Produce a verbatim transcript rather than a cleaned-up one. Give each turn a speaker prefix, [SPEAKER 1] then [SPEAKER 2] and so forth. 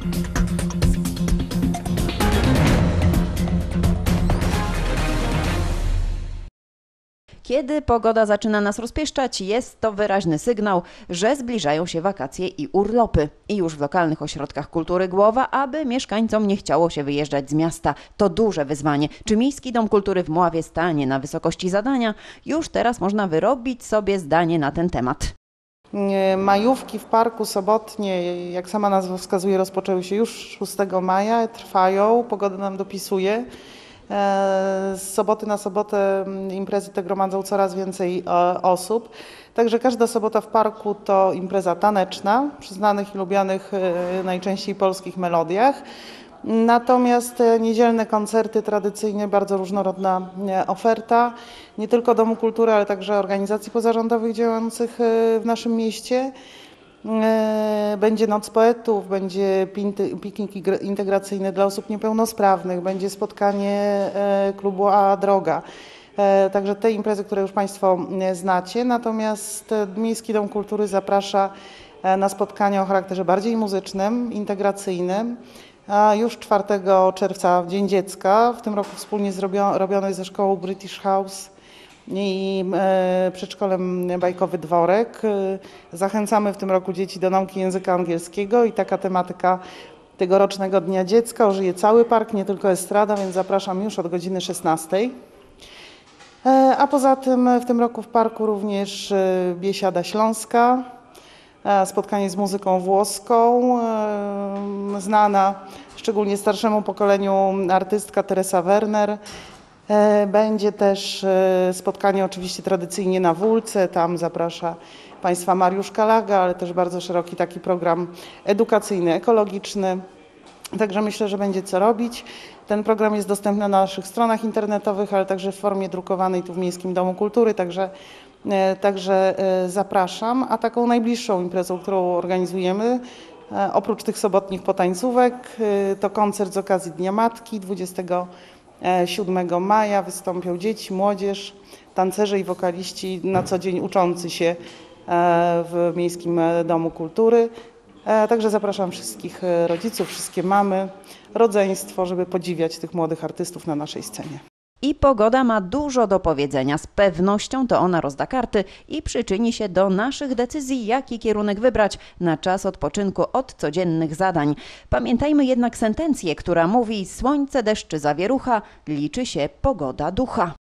[SPEAKER 1] Kiedy pogoda zaczyna nas rozpieszczać, jest to wyraźny sygnał, że zbliżają się wakacje i urlopy. I już w lokalnych ośrodkach kultury głowa, aby mieszkańcom nie chciało się wyjeżdżać z miasta. To duże wyzwanie. Czy Miejski Dom Kultury w Mławie stanie na wysokości zadania? Już teraz można wyrobić sobie zdanie na ten temat.
[SPEAKER 2] Majówki w Parku Sobotnie, jak sama nazwa wskazuje, rozpoczęły się już szóstego maja, trwają, pogoda nam dopisuje. Z soboty na sobotę imprezy te gromadzą coraz więcej osób. Także każda sobota w parku to impreza taneczna przy znanych i lubianych najczęściej polskich melodiach. Natomiast niedzielne koncerty tradycyjnie, bardzo różnorodna oferta, nie tylko Domu Kultury, ale także organizacji pozarządowych działających w naszym mieście. Będzie Noc Poetów, będzie piknik integracyjny dla osób niepełnosprawnych, będzie spotkanie klubu A Droga. Także te imprezy, które już Państwo znacie. Natomiast Miejski Dom Kultury zaprasza na spotkania o charakterze bardziej muzycznym, integracyjnym. A już czwartego czerwca, w Dzień Dziecka, w tym roku wspólnie zrobiony ze szkołą British House i e, przedszkolem Bajkowy Dworek. Zachęcamy w tym roku dzieci do nauki języka angielskiego i taka tematyka tegorocznego Dnia Dziecka. Ożyje cały park, nie tylko estrada, więc zapraszam już od godziny szesnastej. E, a poza tym w tym roku w parku również e, Biesiada Śląska, e, spotkanie z muzyką włoską, e, znana szczególnie starszemu pokoleniu artystka Teresa Werner. Będzie też spotkanie oczywiście tradycyjnie na Wólce, tam zaprasza Państwa Mariusz Kalaga, ale też bardzo szeroki taki program edukacyjny, ekologiczny. Także myślę, że będzie co robić. Ten program jest dostępny na naszych stronach internetowych, ale także w formie drukowanej tu w Miejskim Domu Kultury, także, także zapraszam. A taką najbliższą imprezą, którą organizujemy, oprócz tych sobotnich potańcówek, to koncert z okazji Dnia Matki dwudziestego siódmego maja. Wystąpią dzieci, młodzież, tancerze i wokaliści na co dzień uczący się w Miejskim Domu Kultury. Także zapraszam wszystkich rodziców, wszystkie mamy, rodzeństwo, żeby podziwiać tych młodych artystów na naszej scenie.
[SPEAKER 1] I pogoda ma dużo do powiedzenia. Z pewnością to ona rozda karty i przyczyni się do naszych decyzji, jaki kierunek wybrać na czas odpoczynku od codziennych zadań. Pamiętajmy jednak sentencję, która mówi: słońce, deszcz, zawierucha, liczy się pogoda ducha.